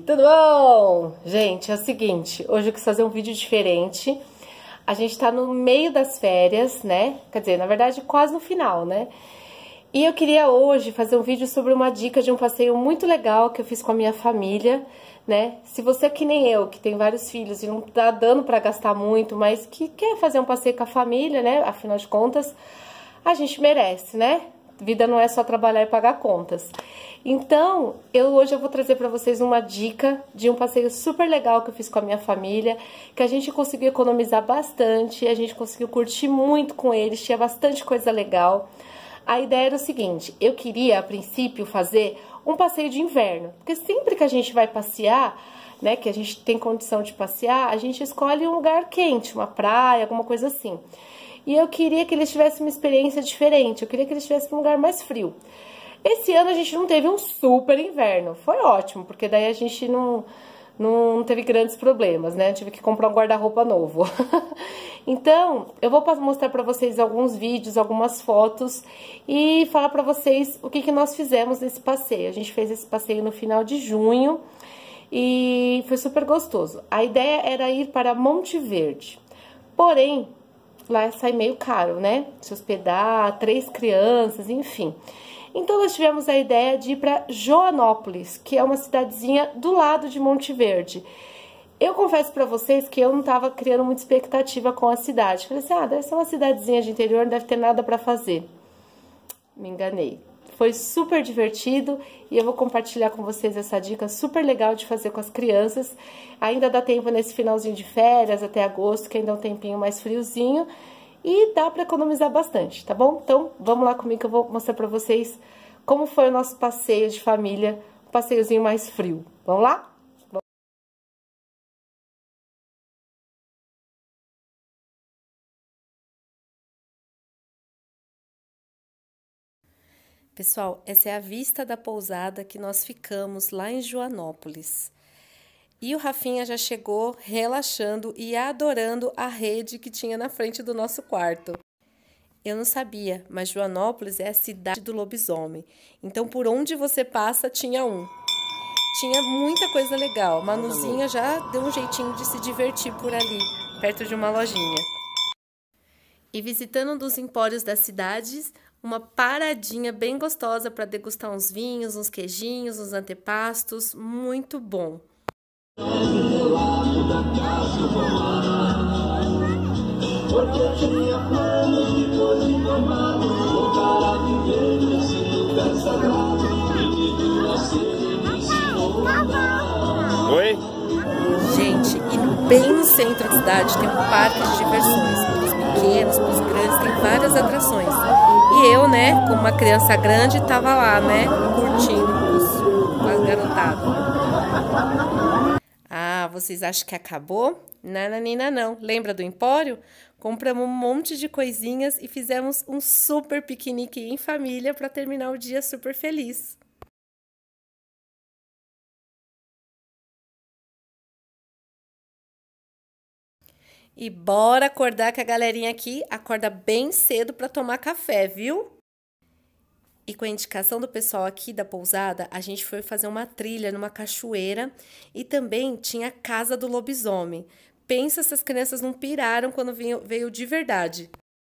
tudo bom? Gente, é o seguinte, hoje eu quis fazer um vídeo diferente. A gente tá no meio das férias, né? Quer dizer, na verdade, quase no final, né? E eu queria hoje fazer um vídeo sobre uma dica de um passeio muito legal que eu fiz com a minha família, né? Se você é que nem eu, que tem vários filhos e não tá dando pra gastar muito, mas que quer fazer um passeio com a família, né? Afinal de contas, a gente merece, né? Vida não é só trabalhar e pagar contas. Então, hoje eu vou trazer para vocês uma dica de um passeio super legal que eu fiz com a minha família, que a gente conseguiu economizar bastante, a gente conseguiu curtir muito com eles, tinha bastante coisa legal. A ideia era o seguinte, eu queria, a princípio, fazer um passeio de inverno, porque sempre que a gente vai passear, né, que a gente tem condição de passear, a gente escolhe um lugar quente, uma praia, alguma coisa assim. E eu queria que eles tivessem uma experiência diferente, eu queria que eles tivessem um lugar mais frio. Esse ano a gente não teve um super inverno, foi ótimo, porque daí a gente não teve grandes problemas, né? Eu tive que comprar um guarda-roupa novo. Então, eu vou mostrar pra vocês alguns vídeos, algumas fotos e falar pra vocês o que nós fizemos nesse passeio. A gente fez esse passeio no final de junho e foi super gostoso. A ideia era ir para Monte Verde, porém, lá sai meio caro, né? Se hospedar, 3 crianças, enfim. Então, nós tivemos a ideia de ir para Joanópolis, que é uma cidadezinha do lado de Monte Verde. Eu confesso para vocês que eu não estava criando muita expectativa com a cidade. Falei assim, deve ser uma cidadezinha de interior, não deve ter nada para fazer. Me enganei. Foi super divertido e eu vou compartilhar com vocês essa dica super legal de fazer com as crianças. Ainda dá tempo nesse finalzinho de férias, até agosto, que ainda é um tempinho mais friozinho. E dá para economizar bastante, tá bom? Então, vamos lá comigo que eu vou mostrar para vocês como foi o nosso passeio de família, um passeiozinho mais frio. Vamos lá? Pessoal, essa é a vista da pousada que nós ficamos lá em Joanópolis. E o Rafinha já chegou relaxando e adorando a rede que tinha na frente do nosso quarto. Eu não sabia, mas Joanópolis é a cidade do lobisomem. Então, por onde você passa, tinha um. Tinha muita coisa legal. Manuzinha já deu um jeitinho de se divertir por ali, perto de uma lojinha. E visitando um dos empórios das cidades, uma paradinha bem gostosa para degustar uns vinhos, uns queijinhos, uns antepastos. Muito bom. Oi? Gente, e bem no centro da cidade tem um parque de diversões. Para os pequenos, para os grandes, tem várias atrações. E eu, né, como uma criança grande, tava lá, né, curtindo com as garotadas. Ah, vocês acham que acabou? Nananina não. Lembra do empório? Compramos um monte de coisinhas e fizemos um super piquenique em família para terminar o dia super feliz. E bora acordar que a galerinha aqui acorda bem cedo para tomar café, viu? E com a indicação do pessoal aqui da pousada, a gente foi fazer uma trilha numa cachoeira e também tinha a casa do lobisomem. Pensa se as crianças não piraram quando veio de verdade.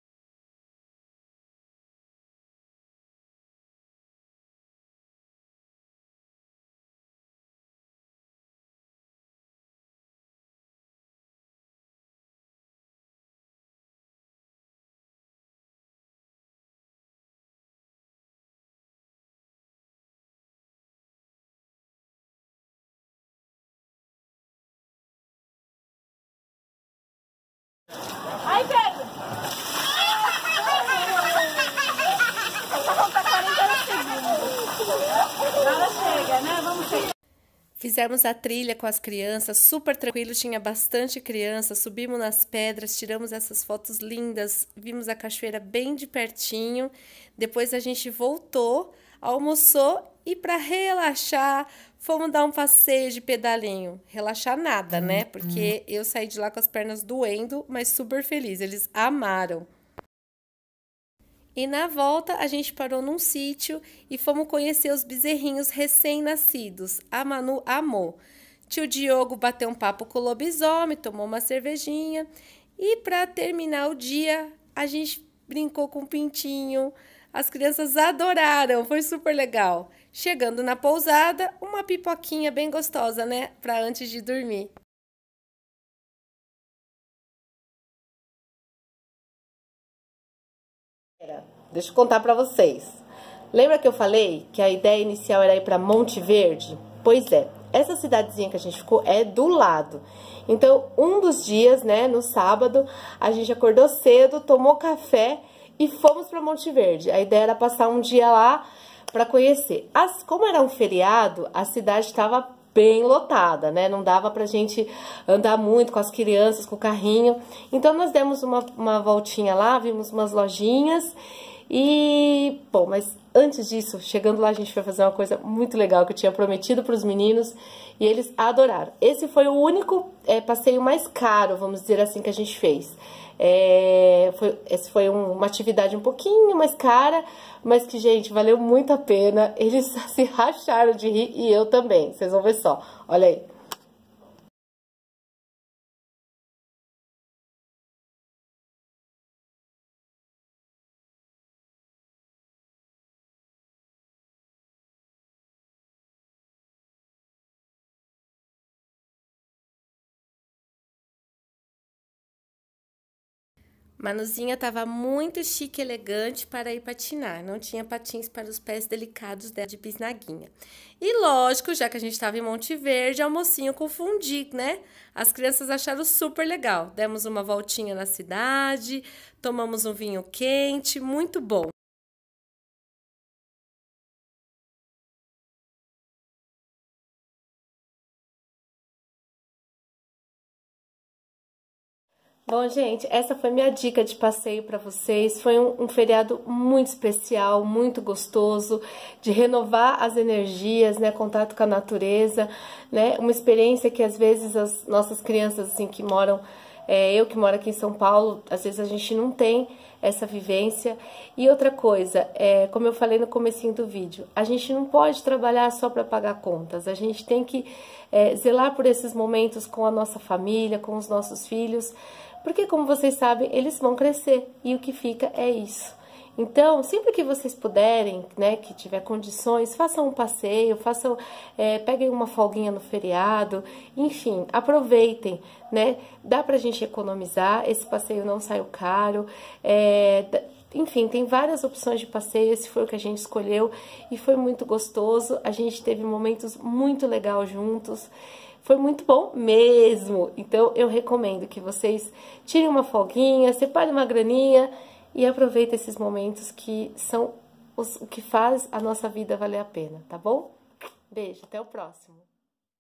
Ai, Pedro! Vamos contar 40 segundos. Nada chega, né? Vamos chegar. Fizemos a trilha com as crianças, super tranquilo, tinha bastante criança, subimos nas pedras, tiramos essas fotos lindas, vimos a cachoeira bem de pertinho. Depois a gente voltou, almoçou e para relaxar, fomos dar um passeio de pedalinho. Relaxar nada, né? Porque eu saí de lá com as pernas doendo, mas super feliz, eles amaram. E na volta a gente parou num sítio e fomos conhecer os bezerrinhos recém-nascidos. A Manu amou. Tio Diogo bateu um papo com o lobisomem, tomou uma cervejinha. E para terminar o dia, a gente brincou com o pintinho. As crianças adoraram, foi super legal. Chegando na pousada, uma pipoquinha bem gostosa, né? Para antes de dormir. Deixa eu contar para vocês. Lembra que eu falei que a ideia inicial era ir para Monte Verde? Pois é, essa cidadezinha que a gente ficou é do lado. Então, um dos dias, né, no sábado, a gente acordou cedo, tomou café e fomos para Monte Verde. A ideia era passar um dia lá para conhecer. Como era um feriado, a cidade estava bem lotada, né? Não dava pra gente andar muito com as crianças, com o carrinho. Então, nós demos uma voltinha lá, vimos umas lojinhas e... Bom, mas antes disso, chegando lá, a gente foi fazer uma coisa muito legal que eu tinha prometido para os meninos e eles adoraram. Esse foi o único passeio mais caro, vamos dizer assim, que a gente fez. Essa foi uma atividade um pouquinho mais cara, mas que, gente, valeu muito a pena. Eles se racharam de rir e eu também. Vocês vão ver só. Olha aí. Manuzinha estava muito chique e elegante para ir patinar. Não tinha patins para os pés delicados dela de bisnaguinha. E lógico, já que a gente estava em Monte Verde, almocinho com fundi, né? As crianças acharam super legal. Demos uma voltinha na cidade, tomamos um vinho quente, muito bom. Bom, gente, essa foi minha dica de passeio para vocês. Foi um feriado muito especial, muito gostoso, de renovar as energias, né, contato com a natureza, né, uma experiência que às vezes as nossas crianças, assim, que moram, eu que moro aqui em São Paulo, às vezes a gente não tem essa vivência. E outra coisa, como eu falei no comecinho do vídeo, a gente não pode trabalhar só para pagar contas, a gente tem que zelar por esses momentos com a nossa família, com os nossos filhos, porque, como vocês sabem, eles vão crescer e o que fica é isso. Então, sempre que vocês puderem, né, que tiver condições, façam um passeio, peguem uma folguinha no feriado, enfim, aproveitem, né? Dá pra gente economizar, esse passeio não saiu caro, enfim, tem várias opções de passeio, esse foi o que a gente escolheu e foi muito gostoso, a gente teve momentos muito legais juntos. Foi muito bom mesmo, então eu recomendo que vocês tirem uma folguinha, separem uma graninha e aproveitem esses momentos que são o que faz a nossa vida valer a pena, tá bom? Beijo, até o próximo.